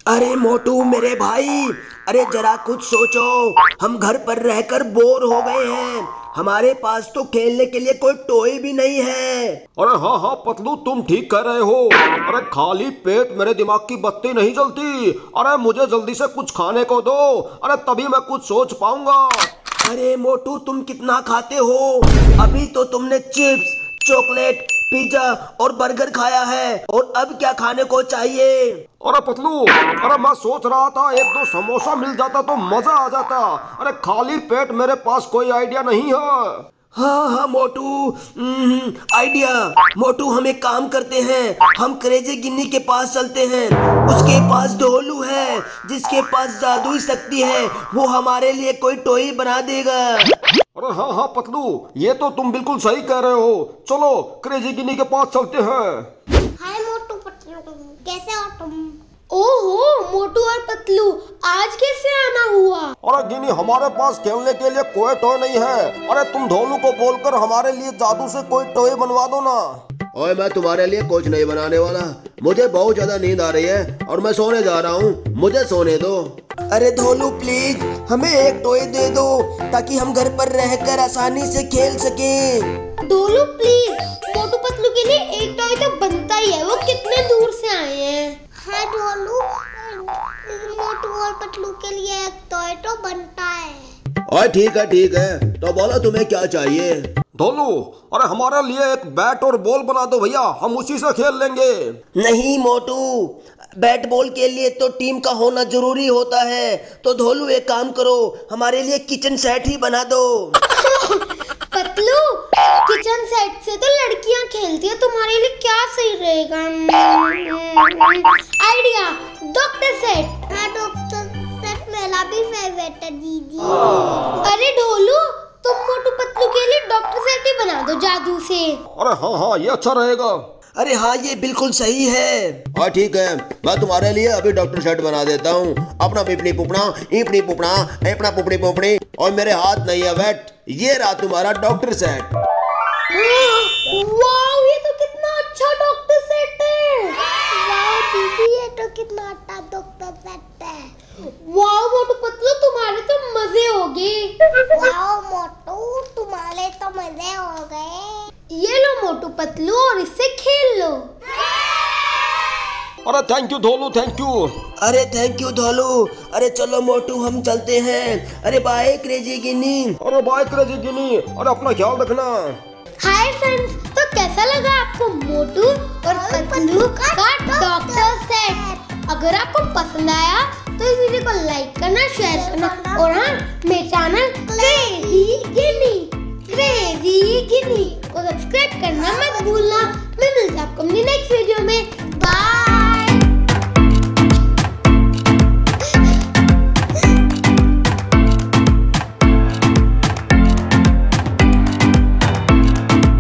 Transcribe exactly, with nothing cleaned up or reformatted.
अरे मोटू मेरे भाई, अरे जरा कुछ सोचो। हम घर पर रहकर बोर हो गए हैं, हमारे पास तो खेलने के लिए कोई टॉय भी नहीं है। अरे हाँ हाँ पतलू, तुम ठीक कह रहे हो। अरे खाली पेट मेरे दिमाग की बत्ती नहीं जलती। अरे मुझे जल्दी से कुछ खाने को दो, अरे तभी मैं कुछ सोच पाऊंगा। अरे मोटू तुम कितना खाते हो? अभी तो तुमने चिप्स, चॉकलेट, पिज्जा और बर्गर खाया है, और अब क्या खाने को चाहिए? अरे पतलू, अरे मैं सोच रहा था एक दो समोसा मिल जाता तो मजा आ जाता। अरे खाली पेट मेरे पास कोई आइडिया नहीं है। हाँ हाँ मोटू, आइडिया। मोटू हम एक काम करते हैं, हम क्रेजी गिन्नी के पास चलते हैं। उसके पास ढोलू है जिसके पास जादुई शक्ति है, वो हमारे लिए कोई टॉय बना देगा। अरे हाँ हाँ पतलू, ये तो तुम बिल्कुल सही कह रहे हो। चलो क्रेजी गिन्नी के पास चलते हैं। हाय मोटू पतलू, कैसे हो तुम? ओहो मोटू और पतलू, आज कैसे आना हुआ? अरे गिनी, हमारे पास खेलने के लिए कोई टॉय नहीं है। अरे तुम ढोलू को बोलकर हमारे लिए जादू से कोई टॉय बनवा दो ना। ओए मैं तुम्हारे लिए कुछ नहीं बनाने वाला, मुझे बहुत ज्यादा नींद आ रही है और मैं सोने जा रहा हूँ, मुझे सोने दो। अरे ढोलू प्लीज हमें एक टॉय दे दो ताकि हम घर पर रहकर आसानी से खेल सकें। ढोलू प्लीज, मोटू पतलू के लिए एक टॉय तो बनता ही है, वो कितने दूर से आए हैं। हाँ ढोलू, मोटू और पतलू के लिए एक टॉय तो बनता है। और ठीक है ठीक है, तो बोलो तुम्हें क्या चाहिए? ढोलू, अरे हमारे लिए एक बैट और बॉल बना दो भैया, हम उसी से खेल लेंगे। नहीं मोटू, बैट बॉल के लिए तो टीम का होना जरूरी होता है। तो ढोलू एक काम करो, हमारे लिए किचन सेट ही बना दो। पतलू, किचन सेट से तो लड़कियां खेलती है, तुम्हारे लिए क्या सही रहेगा? Idea, doctor set. हाँ डॉक्टर सेट मेरा भी फेवरेट है दीदी। अरे ढोलू, तुम मोटू पतलू के लिए डॉक्टर सेट ही बना दो जादू से। अरे हाँ हाँ, ये अच्छा रहेगा। अरे हाँ ये बिल्कुल सही है। हाँ ठीक है, मैं तुम्हारे लिए अभी डॉक्टर सेट बना देता हूँ। अपना पिपड़ी पुपड़ा, ईपड़ी पुपड़ा, अपना पुपड़ी पुपड़ी, और मेरे हाथ नहीं है वेट। ये रहा तुम्हारा डॉक्टर सेट। वाओ, ये तो कितना अच्छा डॉक्टर सेट है। वाओ दीदी, ये तो कितना अच्छा डॉक्टर सेट है। वाओ मोटू पतलू, तुम्हारे तो मजे हो गए। वाओ मोटू, तुम्हारे तो मजे हो गए। ये लो मोटू पतलू, और इससे खेल लो। अरे thank you Dholu, thank you. अरे थैंक यू ढोलू। अरे चलो मोटू हम चलते हैं। अरे बाय क्रेजी गिनी। अरे बाय क्रेजी गिनी, अरे अपना ख्याल रखना। हाय फ्रेंड्स, तो कैसा लगा आपको मोटू और पतलू का डॉक्टर सेट? अगर आपको पसंद आया तो इस वीडियो को लाइक करना, शेयर करना, और हाँ मेरे channel Crazy Guinea Crazy Guinea को सब्सक्राइब करना मत भूलना। मैं मिलता हूँ आपको अपनी नेक्स्ट वीडियो